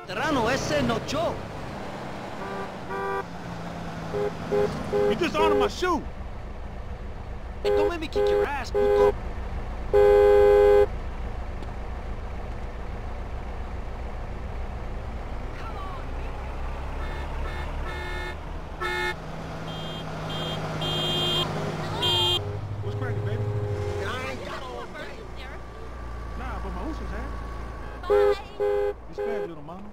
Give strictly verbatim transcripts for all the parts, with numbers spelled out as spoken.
Terrano, ese no yo. You dishonored my shoe. Hey, don't make me kick your ass, puto. What's cracking, baby? I ain't got all day. Nah, but my Usos have. Bye. Respect, little mama.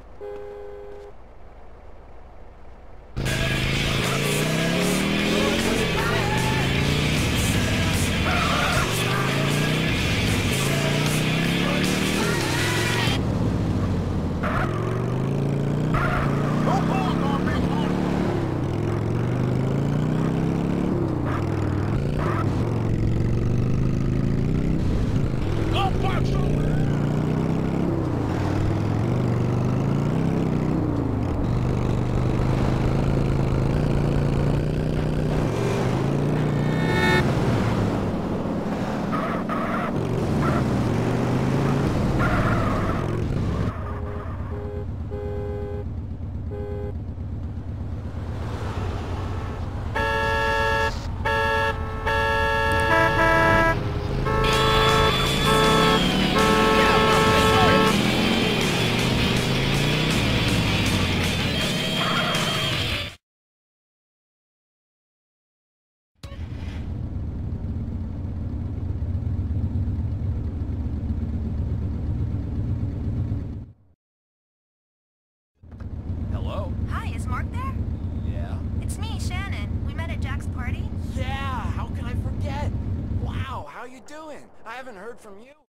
Hello? Hi, is Mark there? Yeah? It's me, Shannon. We met at Jack's party. Yeah, how can I forget? Wow, how you doing? I haven't heard from you.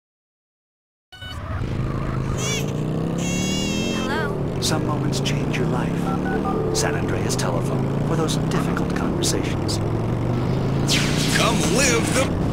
Hello? Some moments change your life. San Andreas telephone for those difficult conversations. Come live the...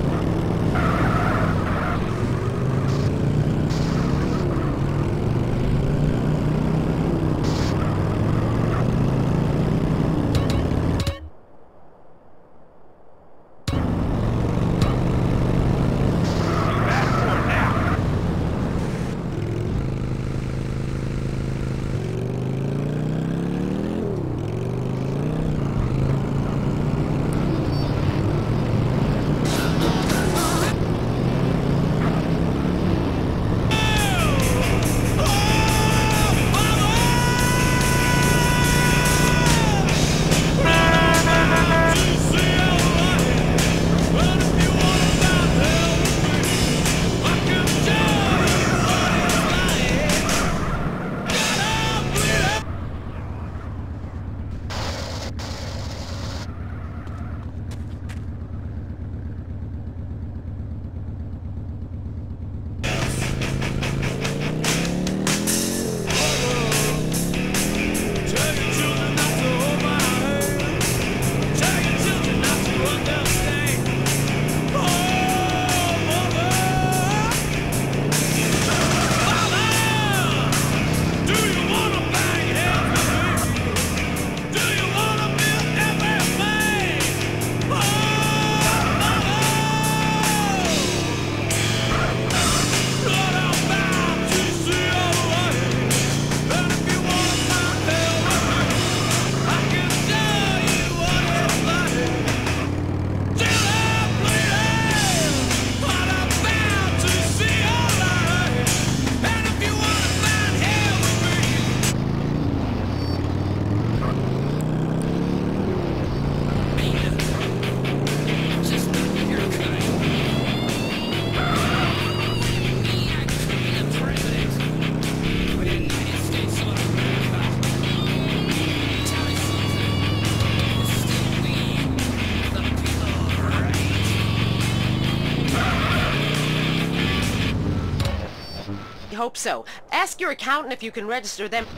Hope so. Ask your accountant if you can register them.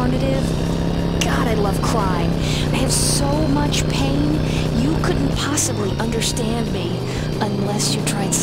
alternative? God, I love crime. I have so much pain, you couldn't possibly understand me unless you tried